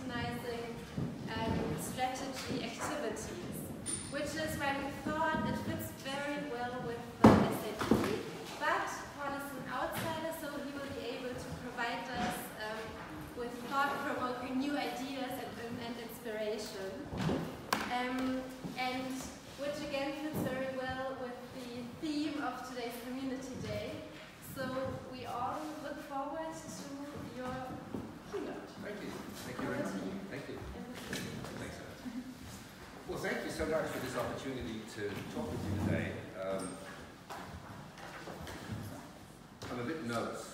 scrutinizing strategy activities, which is why we thought it fits very well with the SAT, but Paul is an outsider, so he will be able to provide us with thought-provoking new ideas and inspiration, and which again fits very well with the theme of today's Community Day. So we all look forward to your keynote. Thank you. Thank you very much. Thank you. Thanks. Well, thank you so much for this opportunity to talk with you today. I'm a bit nervous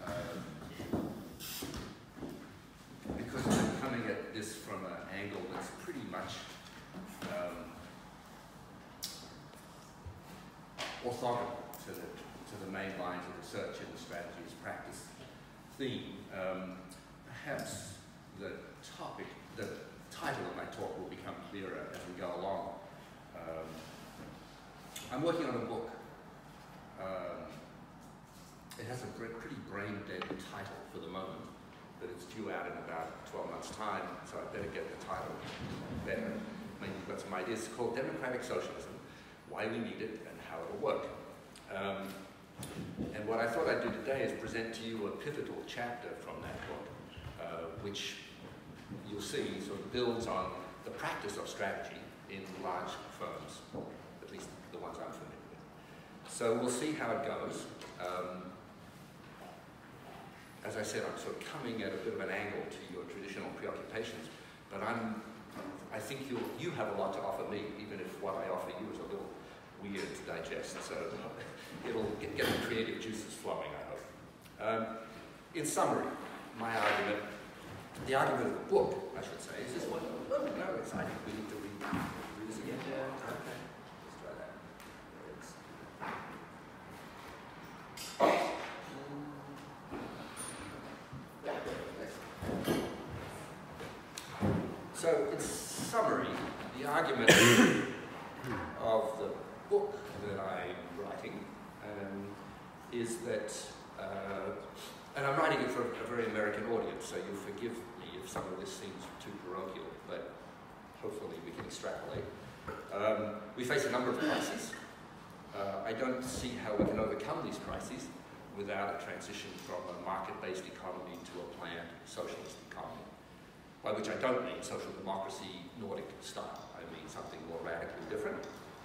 because I'm coming at this from an angle that's pretty much orthogonal to the main lines of research and the strategies practice theme. Perhaps the title of my talk will become clearer as we go along. I'm working on a book. It has a pretty brain-dead title for the moment, but it's due out in about 12 months' time, so I better get the title better. Maybe you've got some ideas. It's called Democratic Socialism, Why We Need It and How It'll Work. And what I thought I'd do today is present to you a pivotal chapter from that book, which you'll see sort of builds on the practice of strategy in large firms, at least the ones I'm familiar with. So we'll see how it goes. As I said, I'm sort of coming at a bit of an angle to your traditional preoccupations, but I think you have a lot to offer me, even if what I offer you is a little weird to digest. So it'll get the creative juices flowing, I hope. In summary, my argument, the argument of the book, I should say, is this one. Oh, no, it's, I think we need to read this again. Yeah, okay. Let's try that. So, in summary, the argument of the book that I'm writing is that, and I'm writing it for a very American audience, so you'll forgive me if some of this seems too parochial, but hopefully we can extrapolate. We face a number of crises. I don't see how we can overcome these crises without a transition from a market-based economy to a planned socialist economy, by which I don't mean social democracy, Nordic style. I mean something more radically different.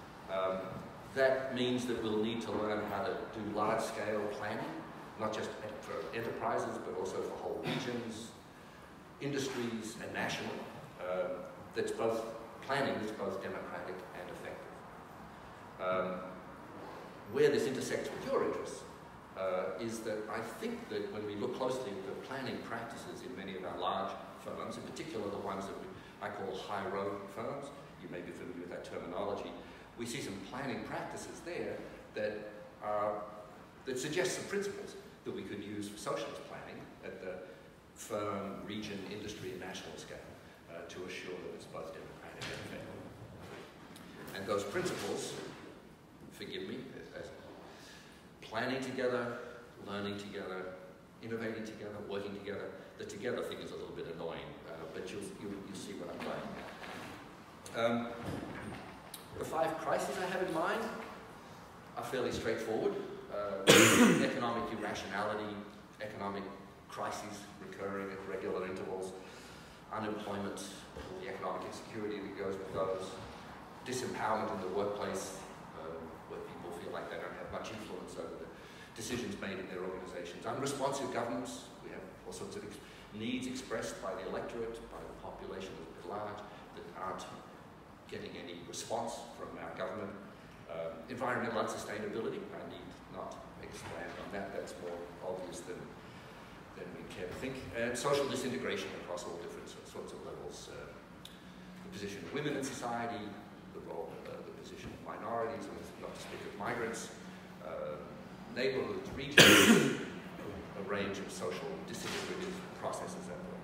That means that we'll need to learn how to do large-scale planning, not just for enterprises, but also for whole regions, industries, and national. That's both planning that's both democratic and effective. Where this intersects with your interests is that I think that when we look closely at the planning practices in many of our large firms, in particular the ones that I call high-road firms, you may be familiar with that terminology, we see some planning practices there that suggest some principles that we could use for socialist planning at the firm, region, industry, and national scale to assure that it's both democratic and effective. And those principles, forgive me, planning together, learning together, innovating together, working together. The together thing is a little bit annoying, but you'll see what I'm playing at. The 5 crises I have in mind are fairly straightforward. Economic irrationality, economic crises recurring at regular intervals, unemployment, the economic insecurity that goes with those, disempowerment in the workplace, where people feel like they don't have much influence over the decisions made in their organizations, unresponsive governments. We have all sorts of needs expressed by the electorate, by the population at large, that aren't getting any response from our government. Environmental unsustainability, I need not expand on that, that's more obvious than we care to think. And social disintegration across all different sorts of levels. The position of women in society, the role, the position of minorities, not to speak of migrants, neighborhoods, regions, a range of social disintegrative processes at work.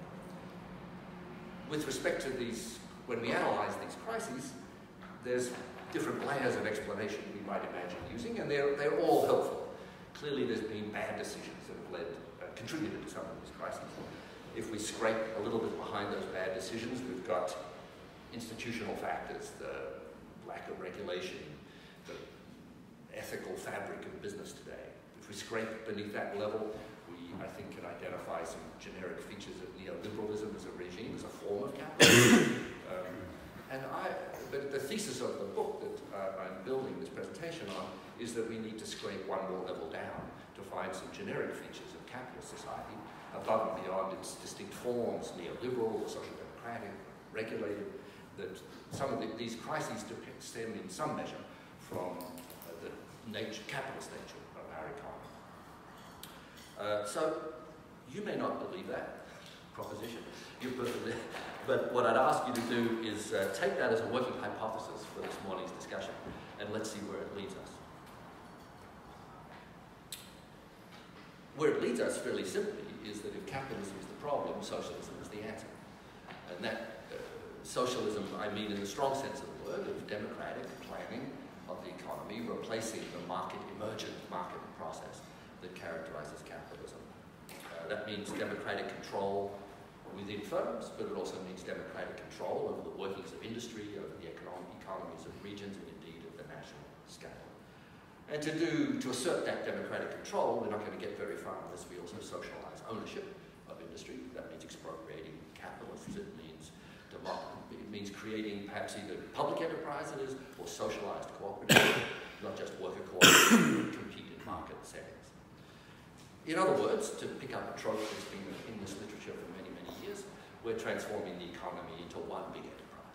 With respect to these, when we analyze these crises, there's different layers of explanation we might imagine using, and they're all helpful. Clearly there's been bad decisions that have contributed to some of these crises. if we scrape a little bit behind those bad decisions, we've got institutional factors, the lack of regulation, the ethical fabric of business today. If we scrape beneath that level, we, I think, can identify some generic features of neoliberalism as a regime, as a form of capitalism. But the thesis of the book that I'm building this presentation on is that we need to scrape one more level down to find some generic features of capitalist society above and beyond its distinct forms, neoliberal, social democratic, regulated, that some of these crises stem in some measure from the capitalist nature of our economy. So you may not believe that proposition, but what I'd ask you to do is take that as a working hypothesis for this morning's discussion, and let's see where it leads us. Where it leads us, fairly simply, is that if capitalism is the problem, socialism is the answer. And that socialism, I mean in the strong sense of the word, of democratic planning of the economy, replacing the emergent market process that characterizes capitalism. That means democratic control within firms, but it also means democratic control over the workings of industry, over the economies of regions, and indeed at the national scale. And to assert that democratic control, we're not going to get very far unless we also socialize ownership of industry. That means expropriating capitalists. It means creating perhaps either public enterprise it is, or socialized cooperatives, not just worker cooperatives that compete in market settings. In other words, to pick up a trope that's been in this literature for many, many years, we're transforming the economy into one big enterprise.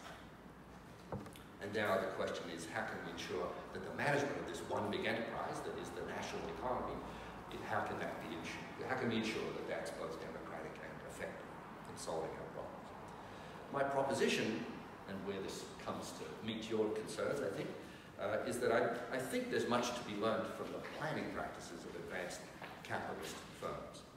And now the question is, how can we ensure that the management of this one big enterprise, that is the national economy, how can we ensure that that's both democratic and effective in solving our problems? My proposition, and where this comes to meet your concerns, I think, is that I think there's much to be learned from the planning practices of advanced capitalist firms.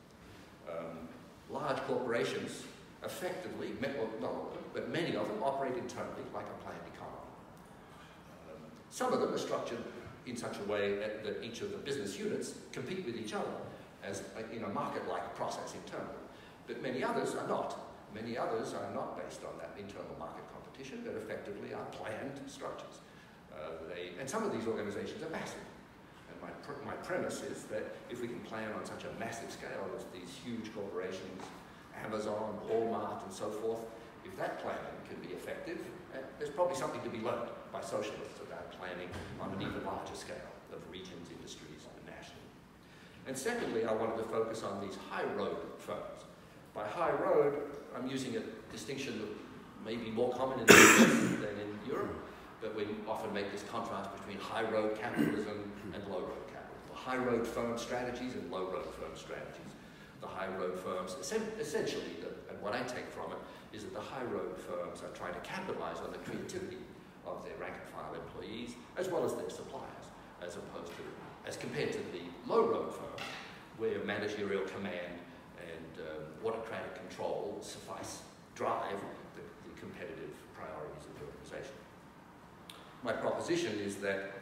Large corporations effectively, well, not all of them, but many of them operate internally like a planned economy. Some of them are structured in such a way that each of the business units compete with each other as in a market-like process internally. But many others are not. Many others are not based on that internal market competition, but effectively are planned structures. And some of these organizations are massive. And my premise is that if we can plan on such a massive scale as these huge corporations, Amazon, Walmart, and so forth, if that planning can be effective, there's probably something to be learned by socialists about planning on an even larger scale of regions, industries, and nationally. And secondly, I wanted to focus on these high road firms. By high road, I'm using a distinction that may be more common in the US than in Europe, but we often make this contrast between high road capitalism and low road capitalism. High road firm strategies and low road firm strategies. The high road firms, essentially, and what I take from it, is that the high road firms are trying to capitalize on the creativity of their rank and file employees, as well as their suppliers, as compared to the low road firms, where managerial command and autocratic control drive the competitive priorities of the organization. My proposition is that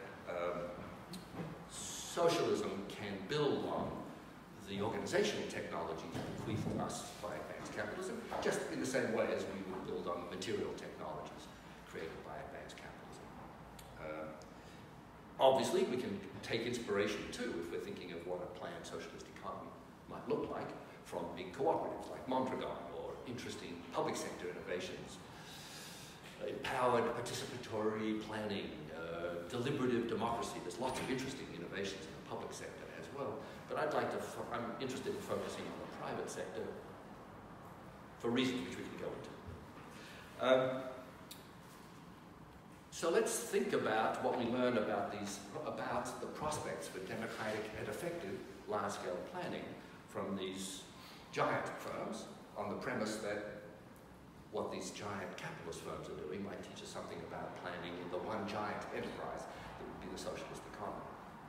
socialism can build on the organizational technologies bequeathed to us by advanced capitalism, just in the same way as we would build on material technologies created by advanced capitalism. Obviously, we can take inspiration too, if we're thinking of what a planned socialist economy might look like, from big cooperatives like Mondragon, or interesting public sector innovations, empowered participatory planning, deliberative democracy. There's lots of interesting innovations in the public sector as well. But I'm interested in focusing on the private sector for reasons which we can go into. So let's think about what we learn about the prospects for democratic and effective large-scale planning from these giant firms, on the premise that what these giant capitalist firms are doing might teach us something about planning in the one giant enterprise that would be the socialist economy.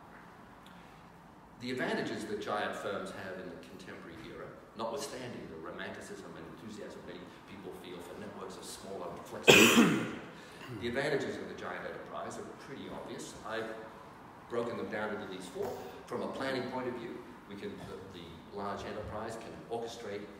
The advantages that giant firms have in the contemporary era, notwithstanding the romanticism and enthusiasm many people feel for networks of smaller, flexible the advantages of the giant enterprise are pretty obvious. I've broken them down into these four. From a planning point of view, the large enterprise can orchestrate the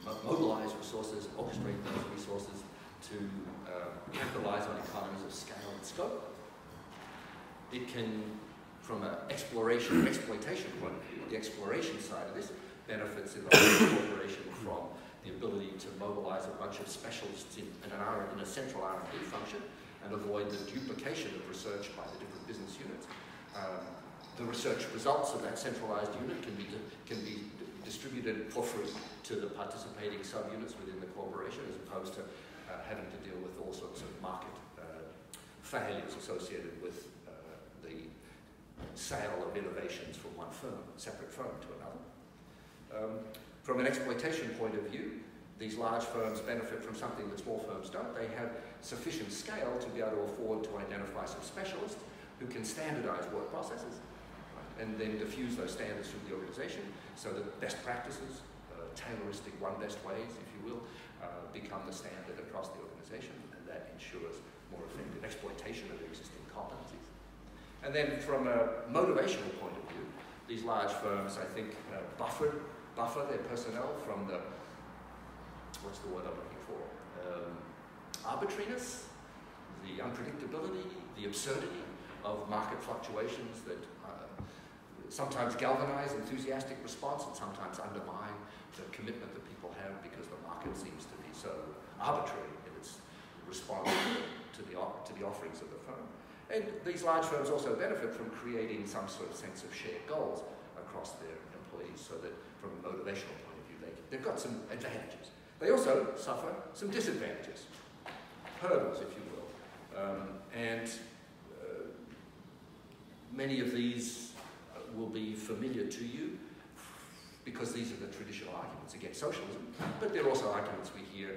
mobilize resources, orchestrate those resources to capitalize on economies of scale and scope. It can, from an exploration, exploitation point of view, the exploration side of this benefits in the whole corporation from the ability to mobilize a bunch of specialists in a central R&D function and avoid the duplication of research by the different business units. The research results of that centralized unit can be distributed for free to the participating subunits within the corporation, as opposed to having to deal with all sorts of market failures associated with the sale of innovations from one firm, separate firm to another. From an exploitation point of view, these large firms benefit from something that small firms don't. They have sufficient scale to be able to afford to identify some specialists who can standardize work processes, right, and then diffuse those standards through the organization so that best practices, Tayloristic one best ways, if you will, become the standard across the organization, and that ensures more effective exploitation of the existing competencies. And then from a motivational point of view, these large firms, I think, buffer their personnel from the, what's the word I'm looking for? Arbitrariness, the unpredictability, the absurdity of market fluctuations that sometimes galvanize enthusiastic response and sometimes undermine the commitment that people have because the market seems to be so arbitrary in its response to the offerings of the firm. And these large firms also benefit from creating some sort of sense of shared goals across their employees, so that from a motivational point of view, they've got some advantages. They also suffer some disadvantages, hurdles, if you will. Many of these will be familiar to you because these are the traditional arguments against socialism, but they're also arguments we hear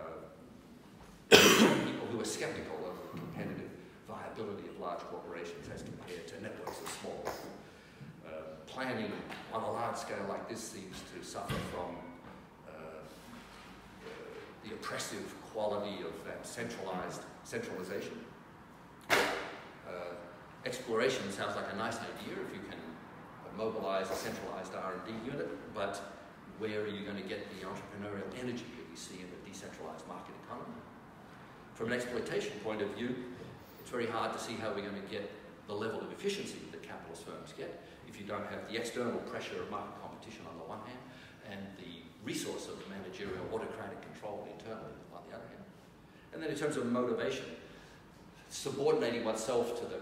from people who are skeptical of the competitive viability of large corporations as compared to networks of small. Planning on a large scale like this seems to suffer from the oppressive quality of that centralization. Exploration sounds like a nice idea if you can mobilize a centralized R&D unit, but where are you going to get the entrepreneurial energy that we see in the decentralized market economy? From an exploitation point of view, it's very hard to see how we're going to get the level of efficiency that capitalist firms get if you don't have the external pressure of market competition on the one hand and the resource of managerial autocratic control internally on the other hand. And then in terms of motivation, subordinating oneself to the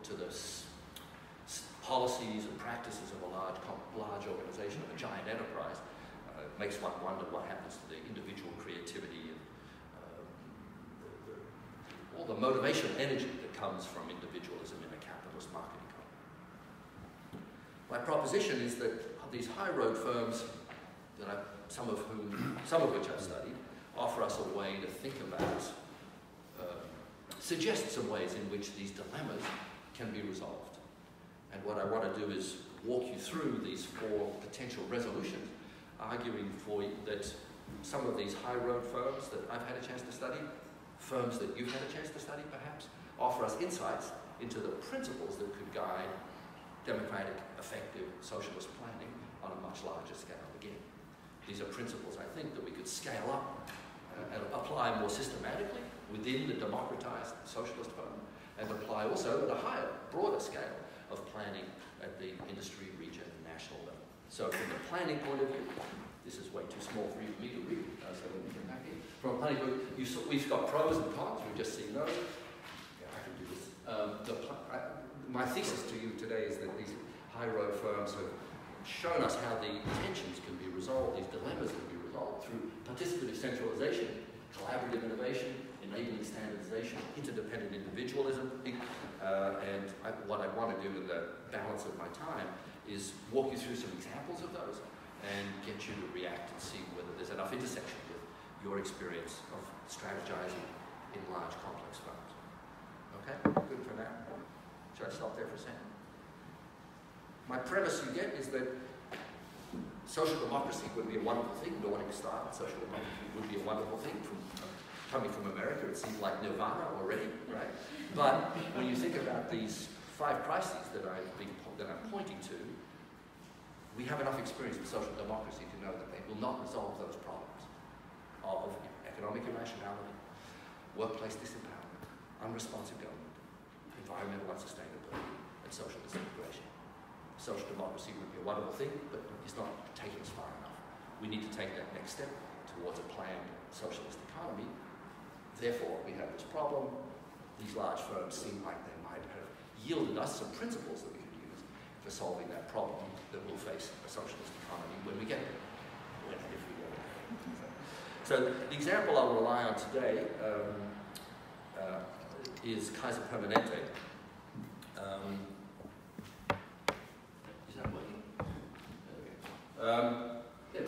policies and practices of a large organization, of a giant enterprise, makes one wonder what happens to the individual creativity and all the motivational energy that comes from individualism in a capitalist market economy. My proposition is that these high road firms, some of which I've studied, offer us a way to think about, suggest some ways in which these dilemmas can be resolved. And what I want to do is walk you through these 4 potential resolutions, arguing for you that some of these high road firms that I've had a chance to study, firms that you've had a chance to study perhaps, offer us insights into the principles that could guide democratic, effective socialist planning on a much larger scale again. These are principles, I think, that we could scale up and apply more systematically within the democratized socialist firm, and apply also at a higher, broader scale of planning at the industry, region, and national level. So from the planning point of view, this is way too small for me to read, so let me get back in. From a planning point of view, we've got pros and cons, we've just seen those. Yeah, I can do this. My thesis to you today is that these high road firms have shown us how the tensions can be resolved, these dilemmas can be resolved through participative centralization, collaborative innovation, enabling standardization, interdependent individualism, and what I want to do with the balance of my time is walk you through some examples of those and get you to react and see whether there's enough intersection with your experience of strategizing in large, complex firms. Okay, good for now. Should I stop there for a second? My premise you get is that social democracy would be a wonderful thing. Nordic style social democracy would be a wonderful thing. Coming from America, it seems like nirvana already, right? But when you think about these 5 crises that I'm pointing to, we have enough experience with social democracy to know that they will not resolve those problems. economic irrationality, workplace disempowerment, unresponsive government, environmental unsustainability, and social disintegration. Social democracy would be a wonderful thing, but it's not taking us far enough. We need to take that next step towards a planned socialist economy. Therefore, we have this problem. These large firms seem like they might have yielded us some principles that we could use for solving that problem that will face a socialist economy when we get there, if we get there. So the example I'll rely on today is Kaiser Permanente. Is that working? Okay.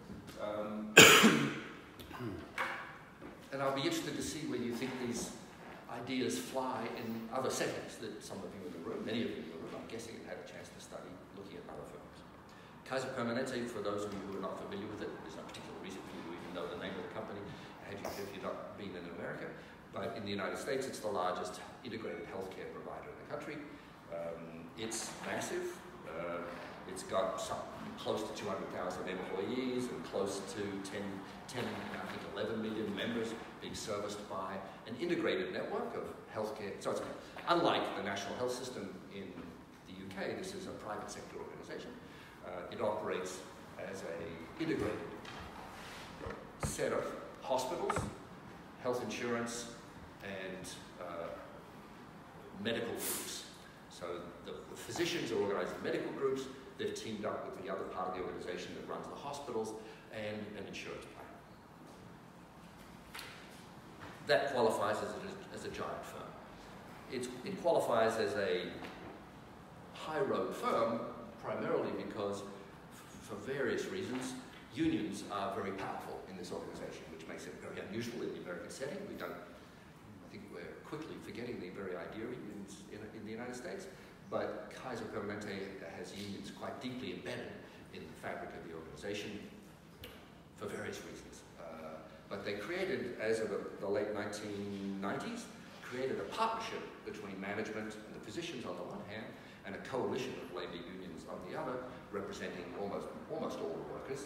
And I'll be interested to see whether you think these ideas fly in other settings that some of you in the room, many of you in the room, I'm guessing, have had a chance to study looking at other firms. Kaiser Permanente, for those of you who are not familiar with it, there's no particular reason for you to even know the name of the company if you've not been in America. But in the United States, it's the largest integrated healthcare provider in the country. It's massive. It's got close to 200,000 employees and close to 11 million members being serviced by an integrated network of healthcare. So it's unlike the National Health System in the UK, this is a private sector organization. It operates as an integrated set of hospitals, health insurance, and medical groups. So the physicians are organized in medical groups. They've teamed up with the other part of the organization that runs the hospitals and an insurance plan. That qualifies as a giant firm. It qualifies as a high road firm primarily because, for various reasons, unions are very powerful in this organization, which makes it very unusual in the American setting. I think we're quickly forgetting the very idea of unions in the United States. But Kaiser Permanente has unions quite deeply embedded in the fabric of the organization for various reasons. But they created, as of the late 1990s, created a partnership between management and the physicians on the one hand, and a coalition of labor unions on the other, representing almost all the workers,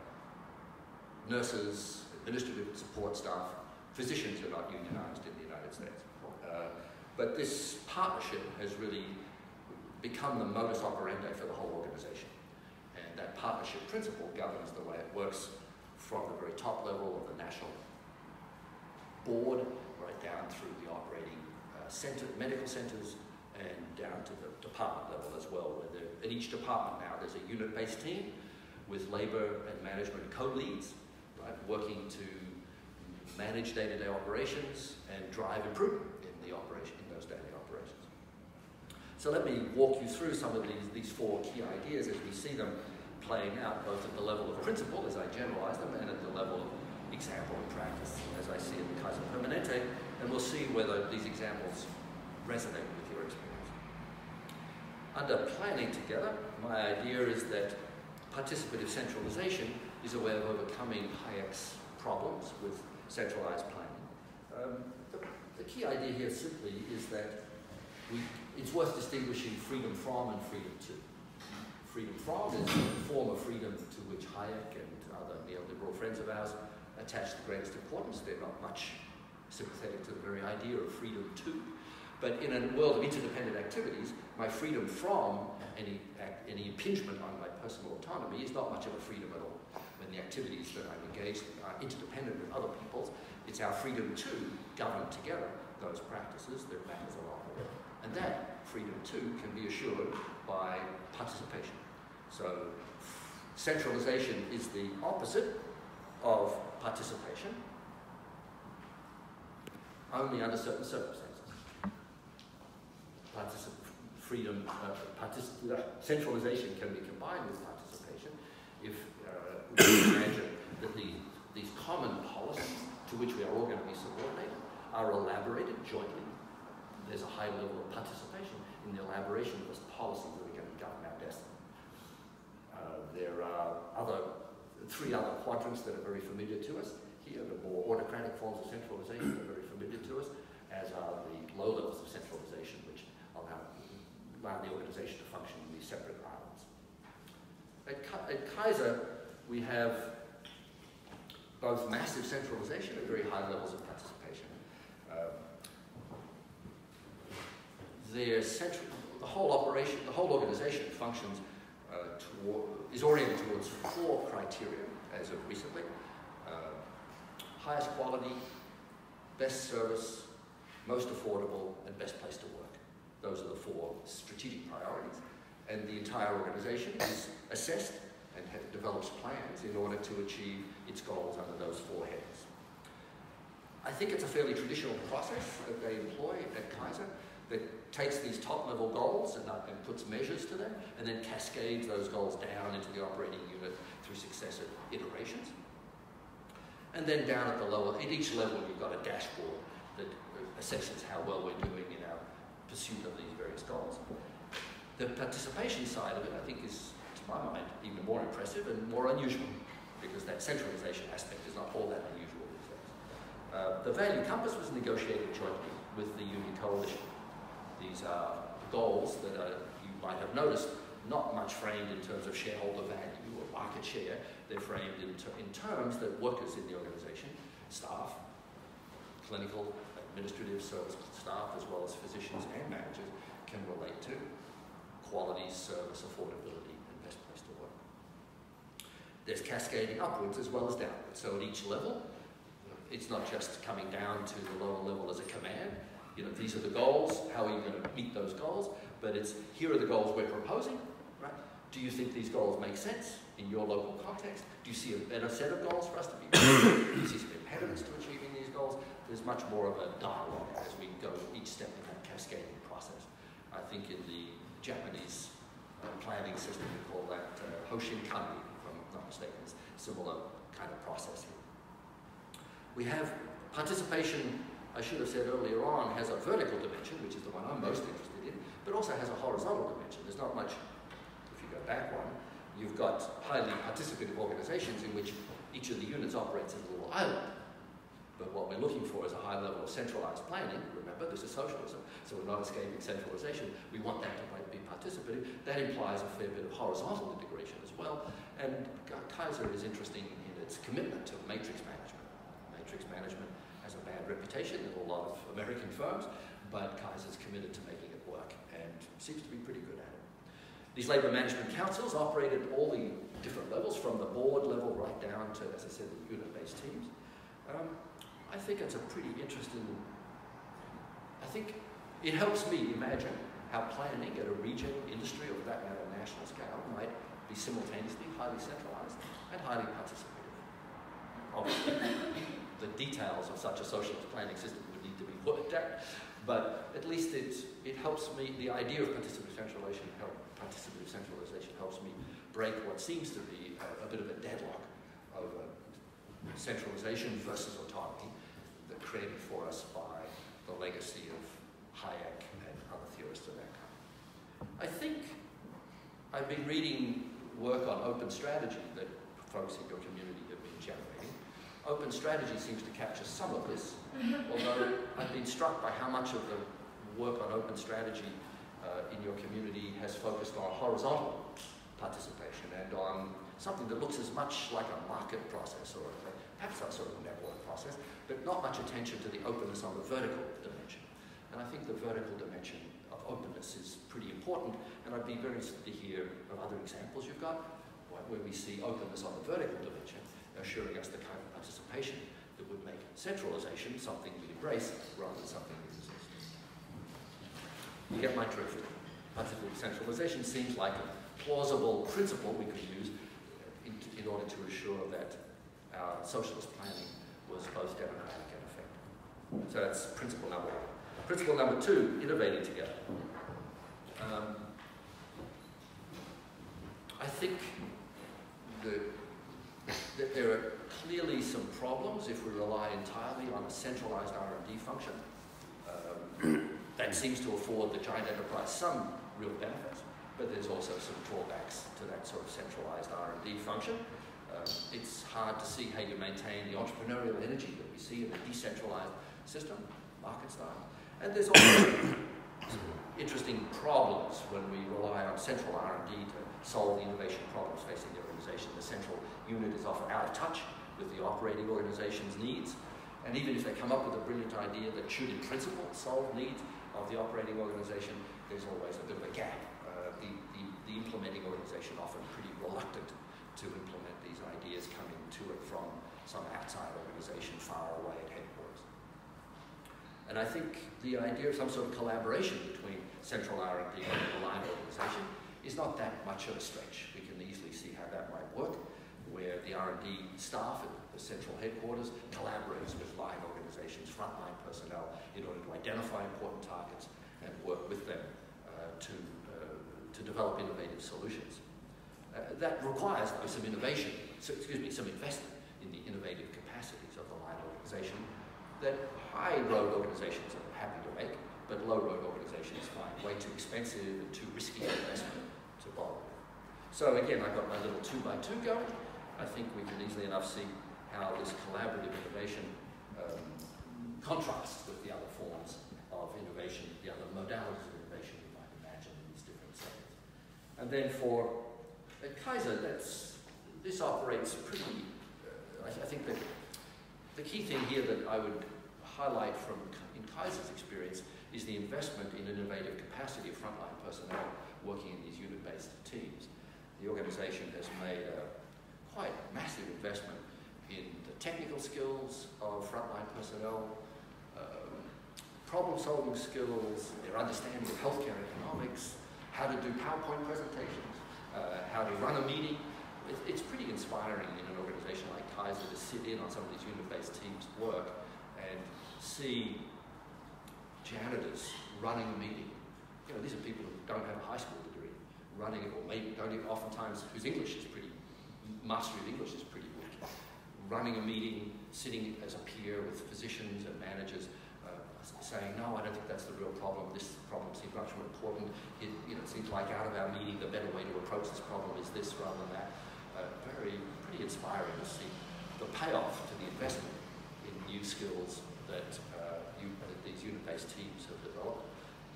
nurses, administrative support staff. Physicians are not unionized in the United States. But this partnership has really become the modus operandi for the whole organization. And that partnership principle governs the way it works from the very top level of the national board, right down through the operating medical centers, and down to the department level as well, where at each department now there's a unit-based team with labor and management co-leads, right, working to manage day-to-day operations and drive improvement in those daily operations. So let me walk you through some of these four key ideas as we see them playing out, both at the level of principle, as I generalize them, and at the level of example and practice, as I see in Kaiser Permanente, and we'll see whether these examples resonate with your experience. Under planning together, my idea is that participative centralization is a way of overcoming Hayek's problems with centralized planning. The key idea here simply is that it's worth distinguishing freedom from and freedom to. Freedom from is a form of freedom to which Hayek and other neoliberal friends of ours attach the greatest importance. They're not much sympathetic to the very idea of freedom to. But in a world of interdependent activities, my freedom from any impingement on my personal autonomy is not much of a freedom at all. When the activities that I'm engaged in are interdependent with other people's, it's our freedom to govern together those practices that matters a lot. And that freedom too can be assured by participation. So centralization is the opposite of participation, only under certain circumstances. Centralization can be combined with participation if we imagine that these common policies to which we are all going to be subordinated are elaborated jointly. There's a high level of participation in the elaboration of those policies that are going to govern our destiny. There are three other quadrants that are very familiar to us here. The more autocratic forms of centralization are very familiar to us, as are the low levels of centralization, which allow the organization to function in these separate islands. At Kaiser, we have both massive centralization and very high levels of participation. The whole operation, the whole organization functions is oriented towards 4 criteria as of recently. Highest quality, best service, most affordable, and best place to work. Those are the 4 strategic priorities. And the entire organization is assessed and develops plans in order to achieve its goals under those 4 heads. I think it's a fairly traditional process that they employ at Kaiser that takes these top-level goals and puts measures to them, and then cascades those goals down into the operating unit through successive iterations. And then down at the lower, at each level, you've got a dashboard that assesses how well we're doing in our pursuit of these various goals. The participation side of it, I think, is, to my mind, even more impressive and more unusual, because that centralization aspect is not all that unusual these days. The Value Compass was negotiated jointly with the Union Coalition. These are goals that you might have noticed, not much framed in terms of shareholder value or market share. They're framed in terms that workers in the organization, staff, clinical, administrative service staff, as well as physicians and managers, can relate to. Quality, service, affordability, and best place to work. There's cascading upwards as well as downwards. So at each level, it's not just coming down to the lower level as a command. You know, these are the goals, how are you going to meet those goals? But it's, here are the goals we're proposing, right? Do you think these goals make sense in your local context? Do you see a better set of goals for us to be doing? Do you see some impediments to achieving these goals? There's much more of a dialogue as we go each step in that cascading process. I think in the Japanese planning system, we call that Hoshinkanri, if I'm not mistaken. It's a similar kind of process here. We have participation, I should have said earlier on, has a vertical dimension, which is the one I'm most interested in, but also has a horizontal dimension. There's not much, if you go back one, you've got highly participative organizations in which each of the units operates as a little island. But what we're looking for is a high level of centralized planning. Remember, this is socialism, so we're not escaping centralization. We want that to be participative. That implies a fair bit of horizontal integration as well. And Kaiser is interesting in its commitment to matrix management. Matrix management has a bad reputation in a lot of American firms, but Kaiser's committed to making it work and seems to be pretty good at it. These labor management councils operate at all the different levels, from the board level right down to, as I said, the unit-based teams. I think it's a pretty interesting, I think it helps me imagine how planning at a region, industry, or for that matter, national scale might be simultaneously highly centralized and highly participative. Obviously, the details of such a socialist planning system would need to be worked out, but at least it helps me, the idea of participative centralization helps me break what seems to be a bit of a deadlock over centralization versus autonomy that created for us by the legacy of Hayek and other theorists of that kind. I think I've been reading work on open strategy that folks in your community have been generating. Open strategy seems to capture some of this, although I've been struck by how much of the work on open strategy in your community has focused on horizontal participation and on something that looks as much like a market process or perhaps some sort of network process, but not much attention to the openness on the vertical dimension. And I think the vertical dimension of openness is pretty important, and I'd be very interested to hear of other examples you've got where we see openness on the vertical dimension, assuring us the kind of participation that would make centralization something we embrace rather than something we resist. You get my drift. Participative centralization seems like a plausible principle we could use in order to assure that our socialist planning was both democratic and effective. So that's principle number one. Principle number two, innovating together. I think that there are clearly some problems if we rely entirely on a centralized R&D function. That seems to afford the giant enterprise some real benefits, but there's also some drawbacks to that sort of centralized R&D function. It's hard to see how you maintain the entrepreneurial energy that we see in a decentralized system, market style. And there's also interesting problems when we rely on central R&D to solve the innovation problems facing the organization. The central unit is often out of touch with the operating organization's needs. And even if they come up with a brilliant idea that should in principle solve needs of the operating organization, there's always a bit of a gap. The implementing organization often pretty reluctant to implement these ideas coming to it from some outside organization far away at headquarters. And I think the idea of some sort of collaboration between central R&D and the line organization is not that much of a stretch. We can easily see how that might work, where the R&D staff at the central headquarters collaborates with line organizations, frontline personnel, in order to identify important targets and work with them to develop innovative solutions. That requires, though, some innovation, some investment in the innovative capacities of the line organization that high road organizations are happy to make, but low road organizations find way too expensive and too risky an investment to borrow. So again, I've got my little 2x2 going. I think we can easily enough see how this collaborative innovation contrasts with the other forms of innovation, the other modalities of innovation you might imagine in these different settings. And then for Kaiser, this operates pretty, I think that the key thing here that I would highlight in Kaiser's experience is the investment in innovative capacity of frontline personnel working in these unit-based teams. The organization has made a quite massive investment in the technical skills of frontline personnel, problem-solving skills, their understanding of healthcare economics, how to do PowerPoint presentations, how to run a meeting. It's pretty inspiring in an organization like Kaiser to sit in on some of these unit-based teams' work and see janitors running a meeting. You know, these are people who don't have a high school degree, running it, or maybe don't even, oftentimes whose mastery of English is pretty weak. Running a meeting, sitting as a peer with physicians and managers, saying, no, I don't think that's the real problem. This problem seems much more important. It seems like out of our meeting, the better way to approach this problem is this rather than that. Pretty inspiring to see the payoff to the investment in new skills that these unit-based teams have developed.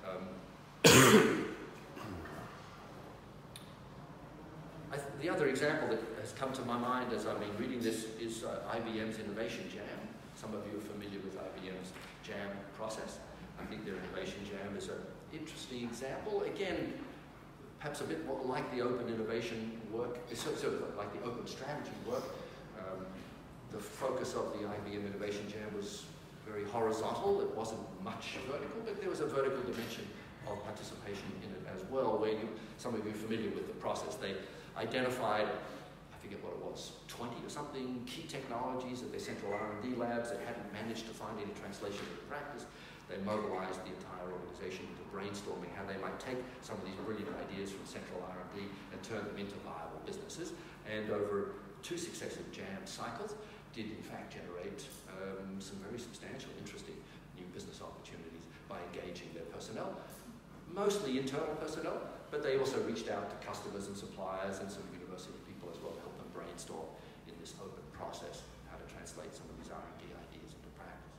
The other example that has come to my mind as I've been reading this is IBM's Innovation Jam. Some of you are familiar with IBM's Jam process. I think their Innovation Jam is an interesting example. Again, perhaps a bit more like the open innovation work, sort of like the open strategy work. The focus of the IBM Innovation Jam was very horizontal. It wasn't much vertical, but there was a vertical dimension of participation in it as well, where some of you are familiar with the process. They identified, I forget what it was, 20 or something key technologies at their central R&D labs that hadn't managed to find any translation into practice. They mobilized the entire organization into brainstorming how they might take some of these brilliant ideas from central R&D and turn them into viable businesses. And over 2 successive Jam cycles, did in fact generate some very substantial, interesting new business opportunities by engaging their personnel, mostly internal personnel, but they also reached out to customers and suppliers and some university people as well to help them brainstorm in this open process how to translate some of these R&D ideas into practice.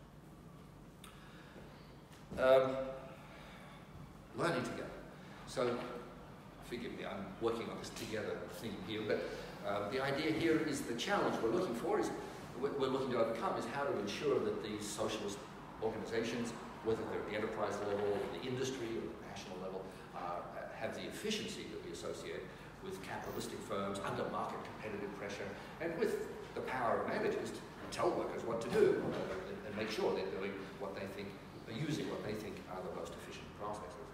Learning together. So, forgive me, I'm working on this together theme here, but the idea here is the challenge we're looking for is, we're looking to overcome is how to ensure that these socialist organizations, whether they're at the enterprise level, or the industry, or the national level, have the efficiency that we associate with capitalistic firms under market competitive pressure, and with the power of managers to tell workers what to do and make sure they're doing what they think, using what they think are the most efficient processes.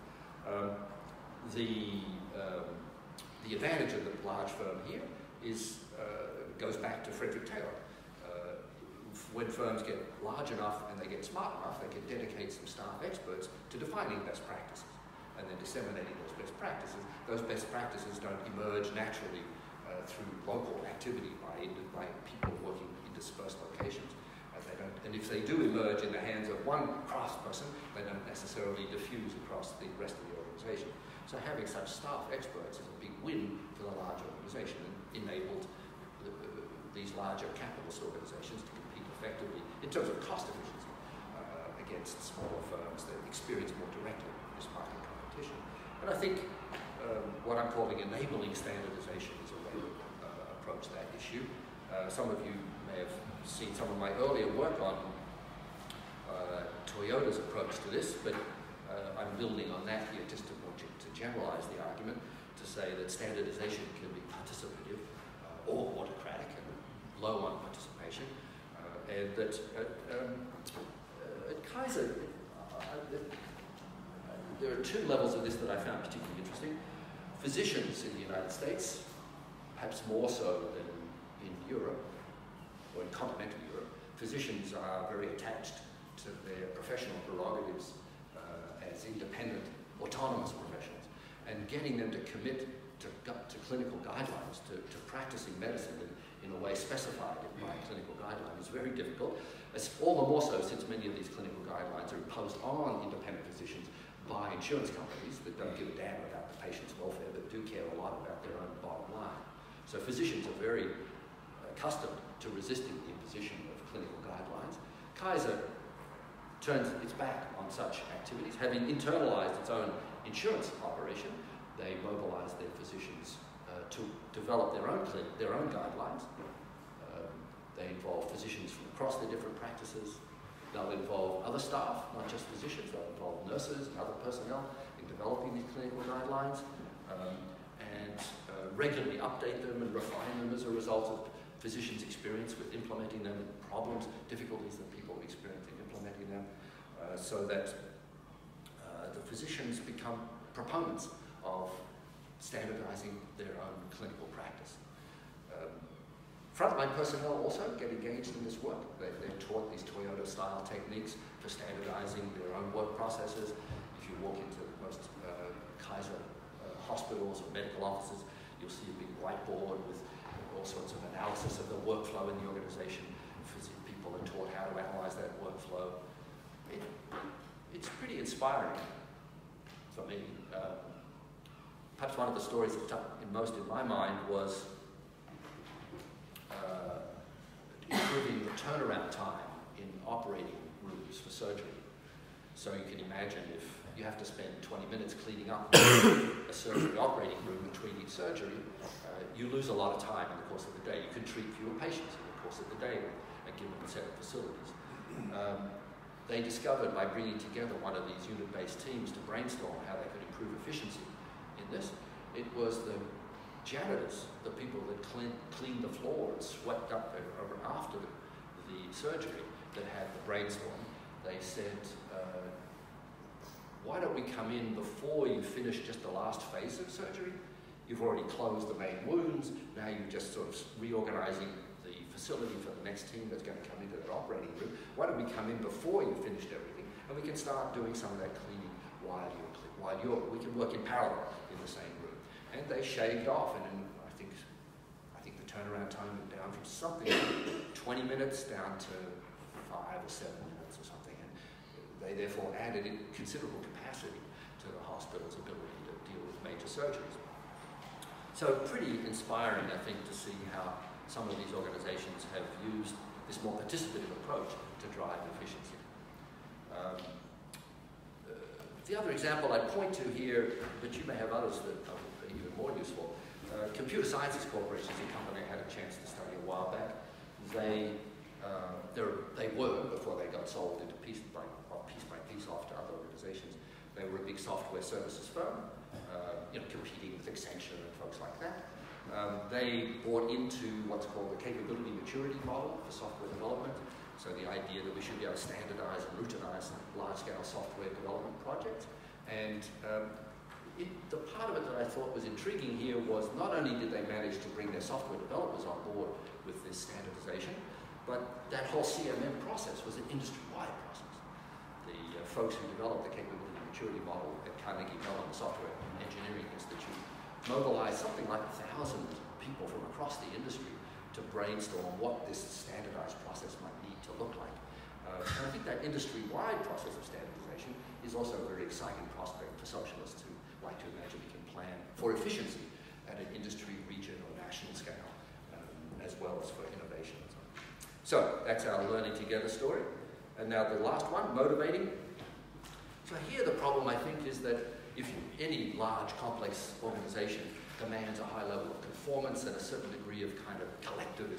The advantage of the large firm here goes back to Frederick Taylor. When firms get large enough and they get smart enough, they can dedicate some staff experts to defining best practices and then disseminating those best practices. Those best practices don't emerge naturally through local activity by people working in dispersed locations. And if they do emerge in the hands of one craftsperson, they don't necessarily diffuse across the rest of the organization. So having such staff experts is a big win for the large organization and enabled these larger capitalist organizations to compete effectively in terms of cost efficiency against smaller firms that experience more directly this market competition. And I think what I'm calling enabling standardization is a way to approach that issue. Some of you may have seen some of my earlier work on Toyota's approach to this, but I'm building on that here just to generalize the argument, to say that standardization can be participative or autocratic and low on participation, and that at Kaiser, there are two levels of this that I found particularly interesting. Physicians in the United States, perhaps more so than in Europe, or in continental Europe, physicians are very attached to their professional prerogatives as independent, autonomous professionals, and getting them to commit to clinical guidelines, to practicing medicine in a way specified by clinical guideline is very difficult. It's all the more so since many of these clinical guidelines are imposed on independent physicians by insurance companies that don't give a damn about the patient's welfare, but do care a lot about their own bottom line. So physicians are very accustomed to resisting the imposition of clinical guidelines. Kaiser turns its back on such activities. Having internalized its own insurance operation, they mobilize their physicians to develop their own guidelines. They involve physicians from across their different practices. They'll involve other staff, not just physicians. They'll involve nurses and other personnel in developing these clinical guidelines, and regularly update them and refine them as a result of physicians' experience with implementing them, and problems, difficulties that people experience in implementing them, so that the physicians become proponents of standardizing their own clinical practice. Frontline personnel also get engaged in this work. They're taught these Toyota-style techniques for standardizing their own work processes. If you walk into most Kaiser hospitals or medical offices, you'll see a big whiteboard with all sorts of analysis of the workflow in the organization. People are taught how to analyze that workflow. It's pretty inspiring for me. Perhaps one of the stories that stuck most in my mind was improving the turnaround time in operating rooms for surgery. So you can imagine if you have to spend 20 minutes cleaning up a surgery operating room between each surgery, you lose a lot of time in the course of the day. You can treat fewer patients in the course of the day with a given set of facilities. They discovered by bringing together one of these unit-based teams to brainstorm how they could improve efficiency in this. It was the janitors, the people that cleaned the floor and swept up after the surgery, that had the brainstorm. They said, why don't we come in before you finish just the last phase of surgery? You've already closed the main wounds, now you're just sort of reorganizing the facility for the next team that's going to come into the operating room. Why don't we come in before you've finished everything, and we can start doing some of that cleaning we can work in parallel in the same room. And they shaved off, and then I think the turnaround time went down from something like 20 minutes down to 5 or 7 minutes or something. And they therefore added in considerable capacity to the hospital's ability to deal with major surgeries. So pretty inspiring, I think, to see how some of these organizations have used this more participative approach to drive efficiency. The other example I'd point to here, but you may have others that are even more useful, Computer Sciences Corporation is a company I had a chance to study a while back. They were, before they got sold into piece by piece off to other organizations, they were a big software services firm, competing with Accenture and folks like that. They bought into what's called the capability maturity model for software development. So the idea that we should be able to standardize and routinize large-scale software development projects. And the part of it that I thought was intriguing here was not only did they manage to bring their software developers on board with this standardization, but that whole CMM process was an industry-wide process. The folks who developed the capability maturity model at Carnegie Mellon Software Engineering Institute mobilized something like 1,000 people from across the industry to brainstorm what this standardized process might need to look like. And I think that industry-wide process of standardization is also a very exciting prospect for socialists who like to imagine we can plan for efficiency at an industry, region, or national scale, as well as for innovation and so on. So that's our learning together story. And now the last one, motivating. So here the problem, I think, is that if any large, complex organization demands a high level of conformance and a certain degree of kind of collectivism,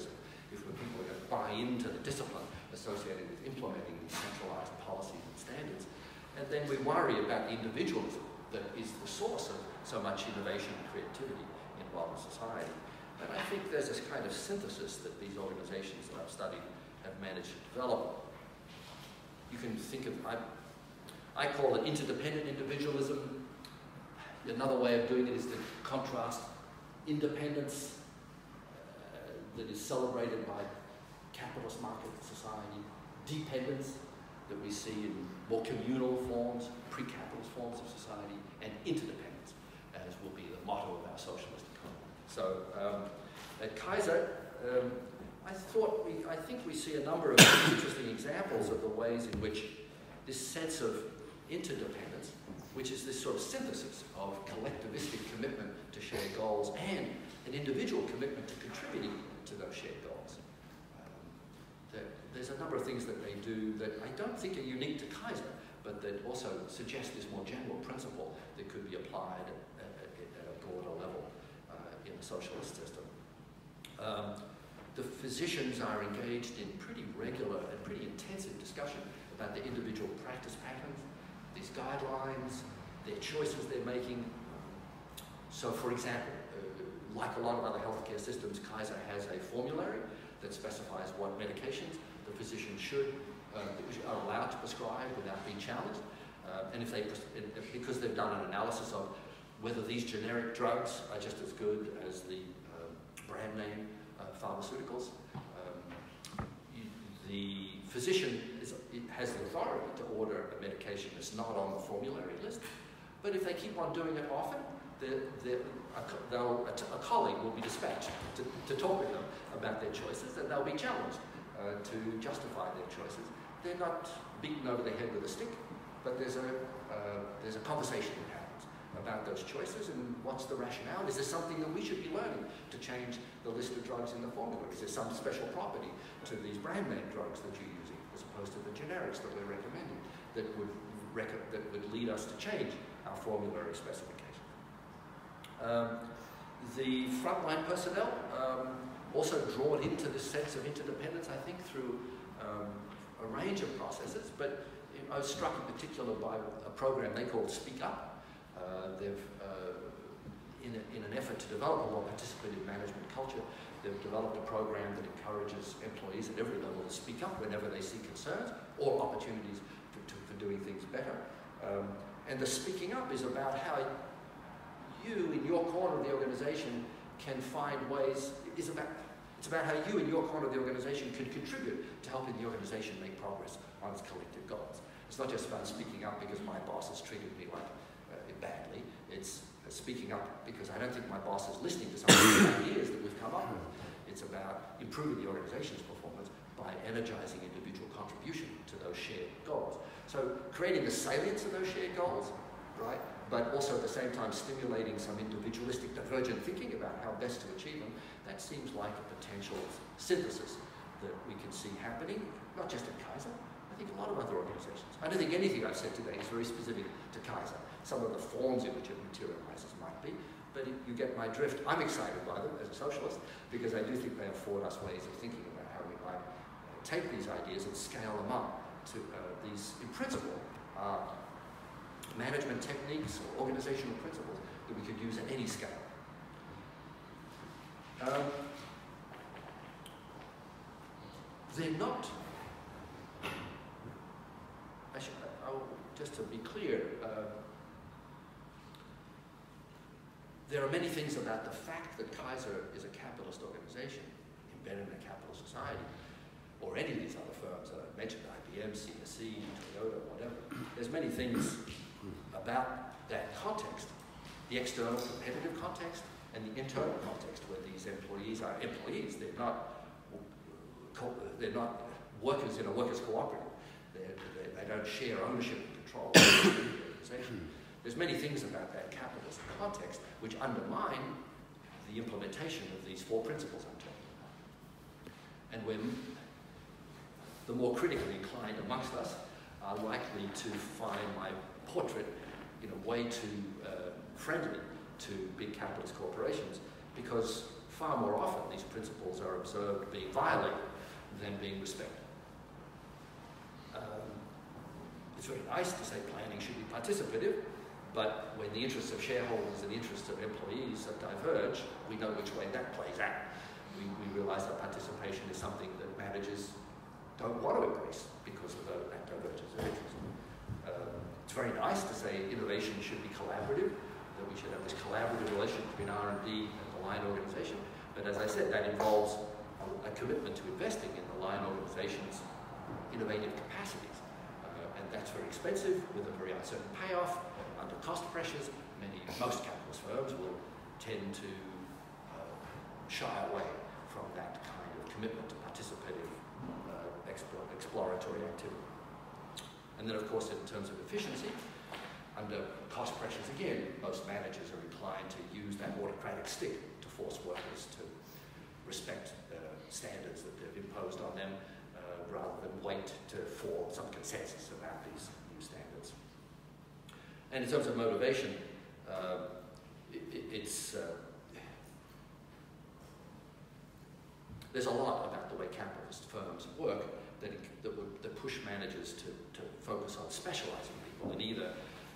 if when people are going to buy into the discipline associated with implementing these centralized policies and standards. And then we worry about the individualism that is the source of so much innovation and creativity in modern society. And I think there's this kind of synthesis that these organizations that I've studied have managed to develop. You can think of, I call it interdependent individualism. Another way of doing it is to contrast independence that is celebrated by capitalist market society, dependence that we see in more communal forms, pre-capitalist forms of society, and interdependence, as will be the motto of our socialist economy. So at Kaiser, I think we see a number of interesting examples of the ways in which this sense of interdependence, which is this sort of synthesis of collectivistic commitment to shared goals and an individual commitment to contributing to those shared goals. There's a number of things that they do that I don't think are unique to Kaiser, but that also suggest this more general principle that could be applied at a broader level in the socialist system. The physicians are engaged in pretty regular and pretty intensive discussion about their individual practice patterns, these guidelines, their choices they're making. So, for example, like a lot of other healthcare systems, Kaiser has a formulary that specifies what medications the physician are allowed to prescribe without being challenged. And because they've done an analysis of whether these generic drugs are just as good as the brand name pharmaceuticals, the physician has the authority to order a medication that's not on the formulary list. But if they keep on doing it often, a colleague will be dispatched to talk with them about their choices, and they'll be challenged to justify their choices. They're not beaten over the head with a stick, but there's a conversation that happens about those choices and what's the rationale. Is there something that we should be learning to change the list of drugs in the formula? Is there some special property to these brand name drugs that you're using as opposed to the generics that we're recommending that would lead us to change our formulary specification? The frontline personnel also drawn into this sense of interdependence, I think, through a range of processes, but I was struck in particular by a program they called Speak Up. In an effort to develop a more participative management culture, they've developed a program that encourages employees at every level to speak up whenever they see concerns or opportunities for doing things better. And the speaking up is about how you, in your corner of the organization, can find ways. It's about how you, in your corner of the organization, can contribute to helping the organization make progress on its collective goals. It's not just about speaking up because my boss has treated me like badly. It's speaking up because I don't think my boss is listening to some of the ideas that we've come up with. It's about improving the organization's performance by energizing individual contribution to those shared goals. So creating the salience of those shared goals, right? But also at the same time stimulating some individualistic divergent thinking about how best to achieve them. That seems like a potential synthesis that we can see happening, not just at Kaiser, I think a lot of other organizations. I don't think anything I've said today is very specific to Kaiser. Some of the forms in which it materializes might be, but you get my drift. I'm excited by them as a socialist because I do think they afford us ways of thinking about how we might take these ideas and scale them up to these, in principle, management techniques or organizational principles that we could use at any scale. They're not, just to be clear, there are many things about the fact that Kaiser is a capitalist organization embedded in a capitalist society, or any of these other firms that I've mentioned, IBM, CSC, Toyota, whatever. There's many things about that context, the external competitive context and the internal context where these employees are employees. They're not workers in a workers' cooperative. They don't share ownership and control of the organization. There's many things about that capitalist context which undermine the implementation of these four principles I'm talking about. And when the more critically inclined amongst us are likely to find my portrait in a way too friendly to big capitalist corporations, because far more often these principles are observed being violated than being respected. It's very nice to say planning should be participative, but when the interests of shareholders and the interests of employees diverge, we know which way that plays out. We realize that participation is something that managers don't want to embrace because of that divergence of interest. It's very nice to say innovation should be collaborative, that we should have this collaborative relationship between R&D and the line organization. But as I said, that involves a commitment to investing in the line organization's innovative capacities. And that's very expensive with a very uncertain payoff. Under cost pressures, most capitalist firms will tend to shy away from that kind of commitment to participative exploratory activity. And then, of course, in terms of efficiency, under cost pressures, again, most managers are inclined to use that autocratic stick to force workers to respect standards that they've imposed on them, rather than wait to form some consensus about these new standards. And in terms of motivation, there's a lot about the way capitalist firms work that push managers to focus on specializing people and either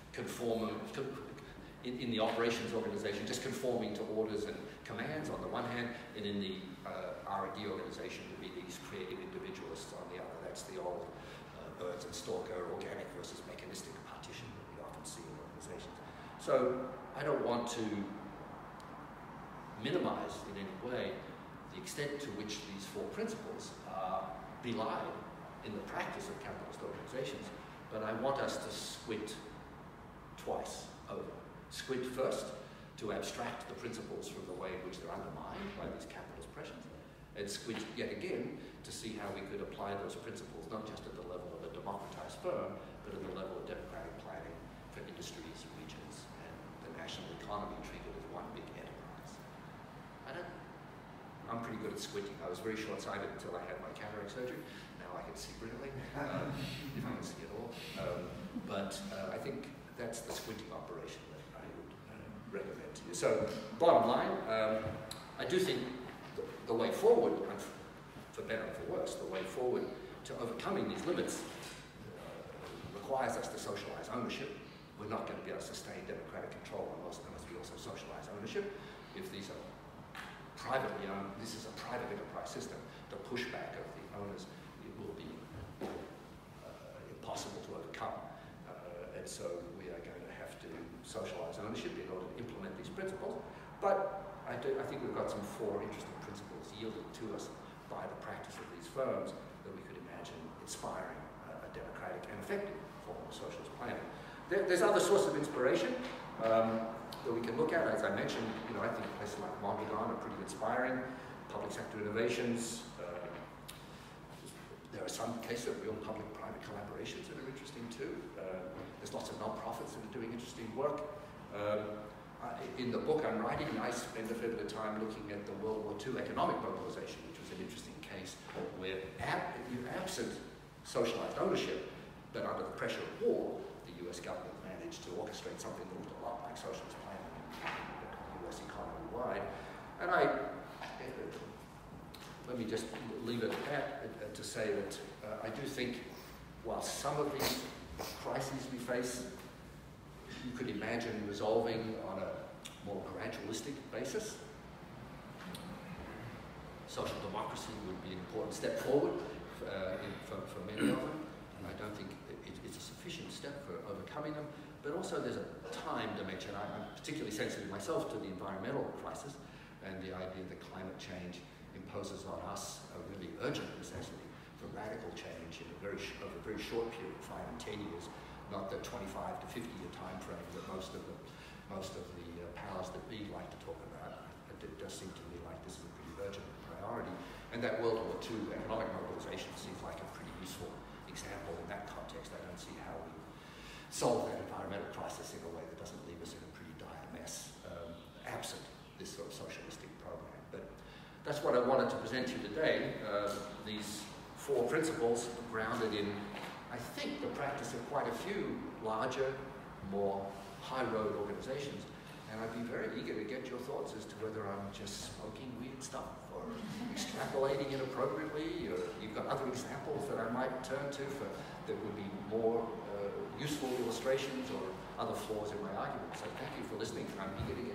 in the operations organization, just conforming to orders and commands on the one hand, and in the R&D organization to be these creative individualists on the other. That's the old Burns and Stalker organic versus mechanistic partition that we often see in organizations. So I don't want to minimize in any way the extent to which these four principles are belied in the practice of capitalist organizations, but I want us to squint twice over. Squint first to abstract the principles from the way in which they're undermined by these capitalist pressures, and squint yet again to see how we could apply those principles not just at the level of a democratized firm, but at the level of democratic planning for industries, regions, and the national economy treated as one big enterprise. I'm pretty good at squinting. I was very short-sighted until I had my cataract surgery. Now I can see brilliantly, if I can see at all. But I think that's the squinting operation that I would recommend to you. So, bottom line, I do think the way forward, for better and for worse, the way forward to overcoming these limits requires us to socialize ownership. We're not going to be able to sustain democratic control unless we also socialize ownership. If these are privately owned, this is a private enterprise system, the pushback of the owners, it will be impossible to overcome. And so we are going to have to socialize ownership in order to implement these principles. But I think we've got some four interesting principles yielded to us by the practice of these firms that we could imagine inspiring a democratic and effective form of socialist planning. There's other sources of inspiration that we can look at. As I mentioned, I think places like Mondragon are pretty inspiring. Public sector innovations. There are some cases of real public-private collaborations that are interesting too. There's lots of non-profits that are doing interesting work. In the book I'm writing, I spend a fair bit of time looking at the World War II economic mobilization, which was an interesting case where absent socialized ownership, but under the pressure of war, the US government managed to orchestrate something that looked a lot like socialist planning in the US economy-wide. And let me just leave it at that to say that I do think while some of these crises we face, you could imagine resolving on a more gradualistic basis. Social democracy would be an important step forward for many of them. And I don't think it's a sufficient step for overcoming them. But also there's a time dimension. I'm particularly sensitive myself to the environmental crisis and the idea that climate change imposes on us a really urgent necessity for radical change in a very short period, 5 and 10 years, not the 25 to 50 year time frame that most of the powers that be like to talk about. It does seem to me like this is a pretty urgent priority. And that World War II economic mobilization seems like a pretty useful example in that context. I don't see how we solve that environmental crisis in a way that doesn't leave us in a pretty dire mess, absent this sort of socialistic program. But that's what I wanted to present to you today. These four principles grounded in, I think, the practice of quite a few larger, more high-road organizations, And I'd be very eager to get your thoughts as to whether I'm just smoking weird stuff or extrapolating inappropriately, or you've got other examples that I might turn to for that would be more useful illustrations or other flaws in my argument. So thank you for listening. I'm eager to get